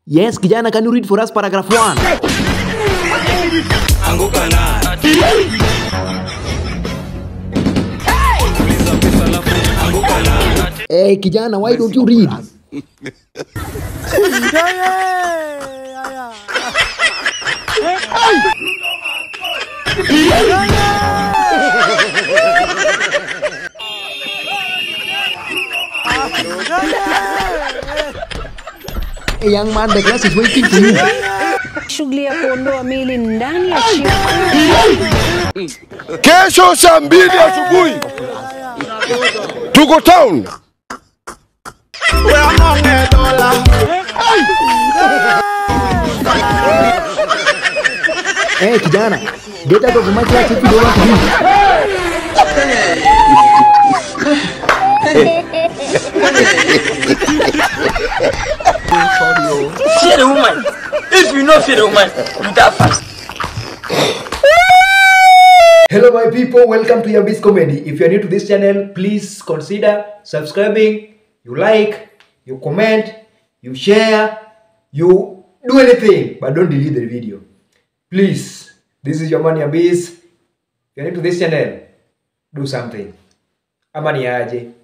Yes, kijana, can you read for us paragraph 1? Anguka na. Hey, kijana, why don't you read? A young man, the class is waiting for you. Shughuli ya kuondoa mili ndani ya shimo. Kesho saa 2 asubuhi tuko town. Hey, kijana, get out of my class if you don't want to read. Fear the woman. If you know fear the woman, you die fast. Hello my people, welcome to Yabis Comedy. If you are new to this channel, please consider subscribing. You like, you comment, you share, you do anything, but don't delete the video. Please, this is your man Yabis. If you are new to this channel, do something. Amani aje.